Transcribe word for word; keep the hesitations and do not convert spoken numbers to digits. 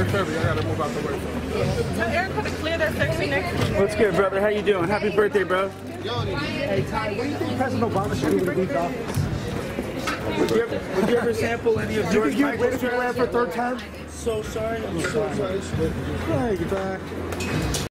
They're heavy. I gotta move out the way. Tell Erica to clear that section next to you. What's good, brother? How you doing? Happy birthday, bro. Hey, Ty, what do you think President Obama should do when he leaves office? Would you ever, would you ever sample any of George Michael's ran for a third time? So sorry. I'm so sorry. Hey, get back.